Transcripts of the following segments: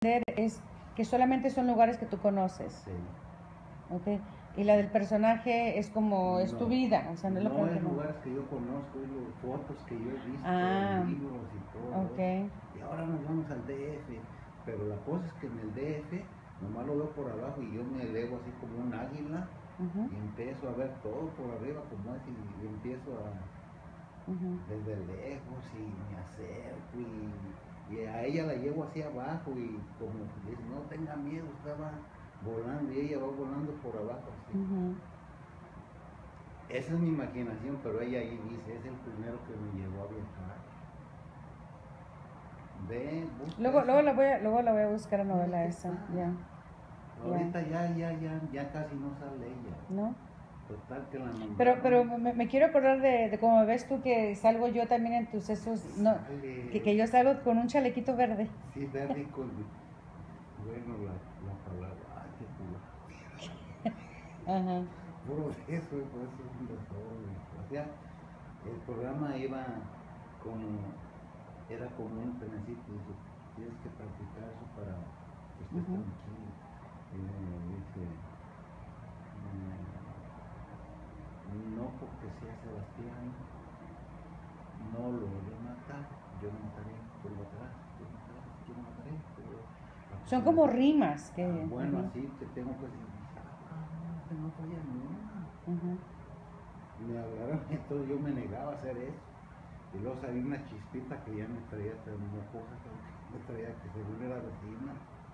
es que solamente son lugares que tú conoces. Sí. Okay. Y la del personaje es como, es tu vida, o sea, no es lo No que es lugares que yo conozco, es los fotos que yo he visto, libros y todo. Okay. Y ahora nos vamos al DF, pero la cosa es que en el DF nomás lo veo por abajo y yo me elevo así como un águila y empiezo a ver todo por arriba como es y empiezo a desde lejos y me acerco y a ella la llevo hacia abajo y como dice, no tenga miedo, estaba volando y ella va volando por abajo así. Esa es mi imaginación, pero ella ahí dice, es el primero que me llevó a viajar. Ve, luego la voy a buscar la novela esa. Ya. Ahorita ya casi no sale ella. ¿No? Total que la nombraron. Pero me quiero acordar de cómo ves tú que salgo yo también en tus esos, no, que yo salgo con un chalequito verde. Sí, verde con, bueno, la palabra, ay, qué culo. Ajá. Puro de eso es un desorden. O sea, el programa era como un principio, tienes que practicar eso para que estés tranquilo. Dice, no porque sea Sebastián, no lo voy a matar, yo lo mataré por atrás, yo lo mataré. Son como rimas que... bueno, así que tengo que decir, no falla ninguna. Me hablaron, entonces yo me negaba a hacer eso. Y luego salió una chispita que ya me traía cosas que me traía que según era vecina.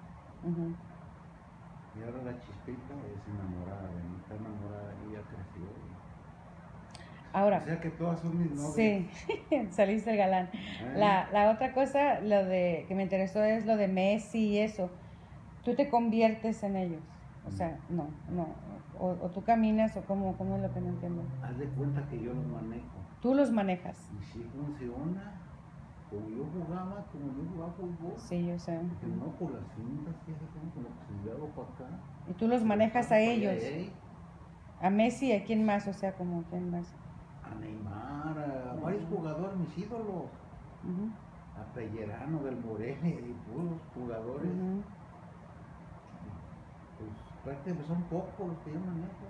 Y ahora la chispita es enamorada de mí, está enamorada y ya creció. Ahora, o sea que todas son mis novias. Sí, saliste el galán. La otra cosa, lo de que me interesó es lo de Messi y eso. Tú te conviertes en ellos. O sea, no. O tú caminas o cómo es lo que no entiendo. Haz de cuenta que yo los manejo. Tú los manejas. Y sí funciona. Como yo jugaba fútbol. Sí, yo sé. Que no por las cintas, como que si le hago para acá. Y tú los manejas a ellos. A Messi y a quién más, o sea, como quién más. A Neymar, a varios jugadores, mis ídolos. A Pellerano del Morelia y puros jugadores. Pues prácticamente son pocos los que yo manejo.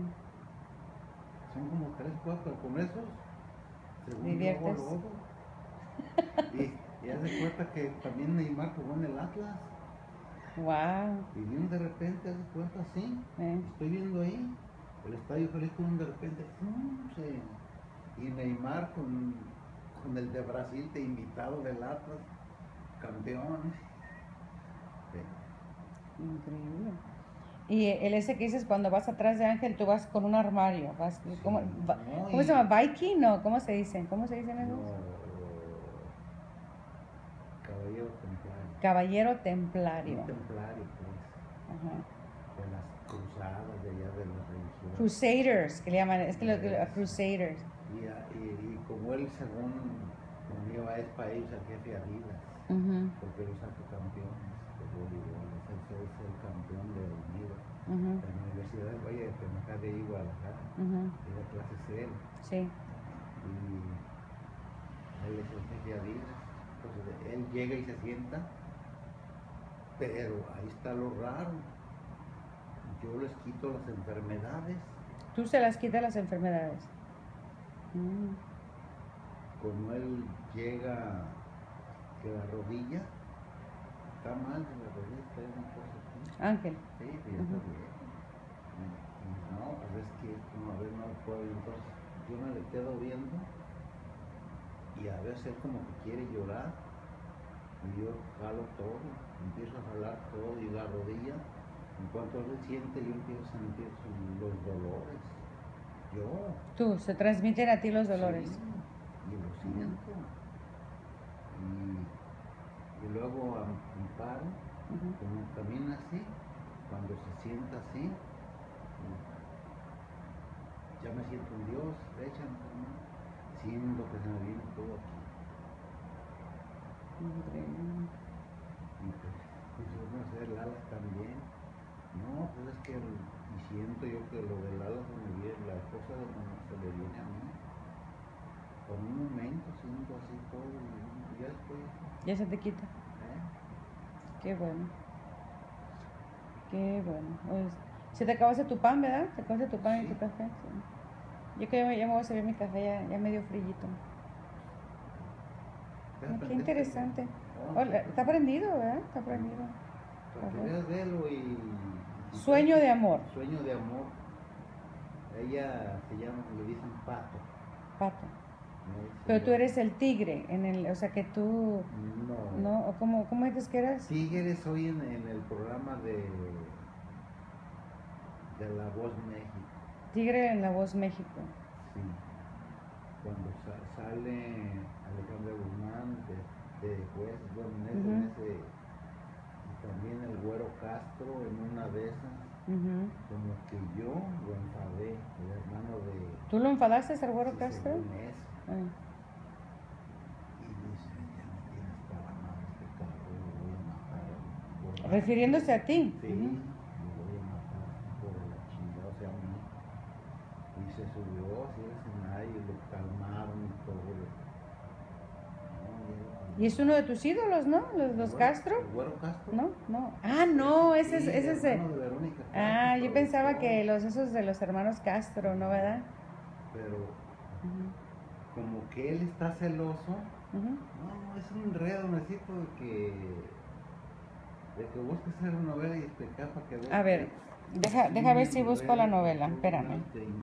Son como 3, 4, pero con esos, según ¿Diviertes? yo hago y haz de cuenta que también Neymar jugó en el Atlas. Wow. Y de repente, haz de cuenta, sí, estoy viendo ahí, el estadio Jalisco, de repente, y Neymar con el de Brasil, de invitado del Atlas, campeón. Sí. Increíble. Y el ese que dices, cuando vas atrás de Ángel, tú vas con un armario. ¿Cómo se llama? ¿Viking? No, ¿cómo se dicen? ¿Cómo se dicen esos? Caballero templario. Caballero templario. Un templario, pues. De las cruzadas de allá de las religiones. Crusaders, que le llaman, es que los Crusaders. Y como él, según conmigo, es para ellos el jefe Adidas, porque él saca campeones de voleibol, es el campeón de Unido, de la Universidad del Valle de Tenajá de Guadalajara, de la clase C. Sí. Y él es el jefe Adidas, entonces él llega y se sienta, pero ahí está lo raro. Yo les quito las enfermedades. Tú se las quitas las enfermedades. Como él llega, que la rodilla está mal, de la rodilla está una cosa así. Ángel. Sí, ya está bien. Y no, pues es que una vez no puedo, entonces yo me le quedo viendo y a veces él como que quiere llorar y yo jalo todo, empiezo a jalar todo y la rodilla. En cuanto él siente, yo empiezo a sentir los dolores. Tú, se transmiten a ti los dolores. Sí, y lo siento. Y luego amparo, como camina así, cuando se sienta así, ya me siento un Dios, échame, siento que se me viene todo aquí. Increíble. Y pues vamos a hacer alas también. No, pues es que y siento yo que lo del ala se me viene, la cosa de como se le viene a mí. Por un momento siento así todo y ya después. Ya se te quita. Qué bueno. Qué bueno. Pues, se te acabaste tu pan, ¿verdad? Te acabaste tu pan y tu café. Sí. Yo creo que ya me voy a servir mi café, ya medio frillito. Qué interesante. Hola, está prendido, ¿verdad? Está prendido. Para que veas, velo y Sueño de amor. Sueño de amor. Ella se llama, le dicen Pato. Pato. Pero tú eres el tigre, o sea que tú... No. ¿O cómo dices que eras? Tigre soy en el programa de La Voz México. Tigre en La Voz México. Sí. Cuando sale Alejandra Guzmán de juez, bueno, en ese, y también el Güero Castro en una de esas, como que yo lo enfadé, el hermano de... ¿Tú lo enfadaste al Güero sí, Castro? Según eso. Y dice, ya me tienes para la madre, este cabrón, lo voy a matar. Refiriéndose a ti. Sí, lo voy a matar por la chingada, o sea, a mí. Y se subió así al escenario y lo calmaron y todo. Y es uno de tus ídolos, ¿no? Los Castro. ¿El Güero Castro? No. Ah, no, ese es de Verónica Castro. Ah, yo pensaba que esos de los hermanos Castro, ¿no, verdad? Pero como que él está celoso. No, es un enredo, necesito de que busques esa novela y explicar para que veas. A ver, deja ver si busco la novela, espérame.